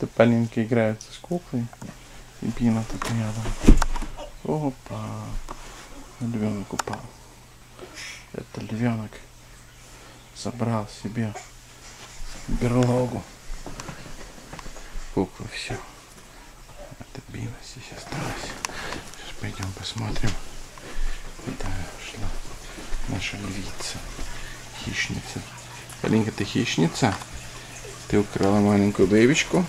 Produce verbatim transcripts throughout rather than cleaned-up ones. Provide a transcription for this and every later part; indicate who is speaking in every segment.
Speaker 1: Это Полинка играется с куклой. И Бина тут рядом. Опа. Львенок упал. Это львенок собрал себе берлогу. Куклы, все. Это Бина здесь осталась. Сейчас пойдем посмотрим, куда шла наша львица. Хищница. Полинка, ты хищница? Ты украла маленькую бэбичку?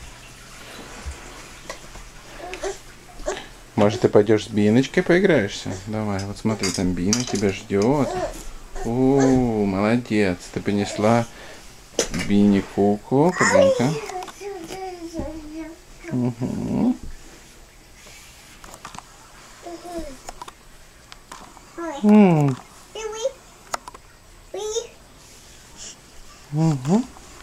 Speaker 1: Может, ты пойдешь с Биночкой поиграешься? Давай, вот смотри, там Бина тебя ждет. О, молодец. Ты принесла Бине куклу, Полинка. Угу. М. Угу.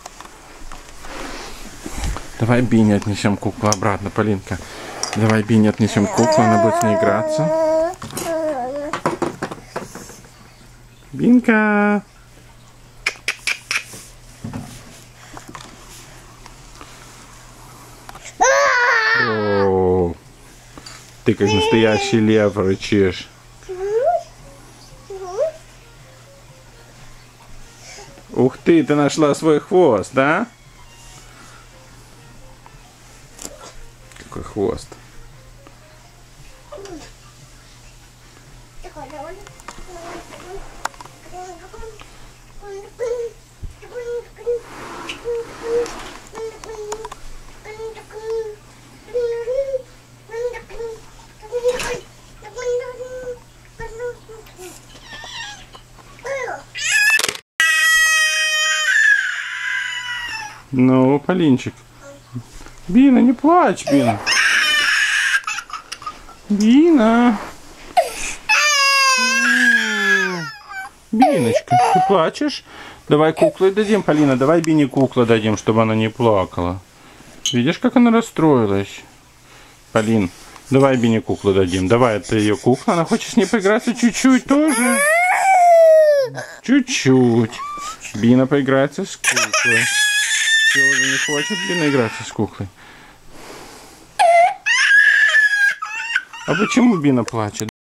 Speaker 1: Давай Бине отнесем куклу обратно, Полинка. Давай Бине отнесем куклу, она будет с ней играться. Бинка! О, ты как настоящий лев рычишь. Ух ты, ты нашла свой хвост, да? Какой хвост? Ну, Полинчик. Бина, не плачь, Бина. Бина. Биночка, ты плачешь? Давай куклы дадим, Полина. Давай Бине куклу дадим, чтобы она не плакала. Видишь, как она расстроилась? Полин, давай Бине куклу дадим. Давай, это ее кукла. Она хочет с ней поиграться чуть-чуть тоже. Чуть-чуть. Бина поиграется с куклой. Все, уже не хочет Бина играться с куклой. А почему Бина плачет?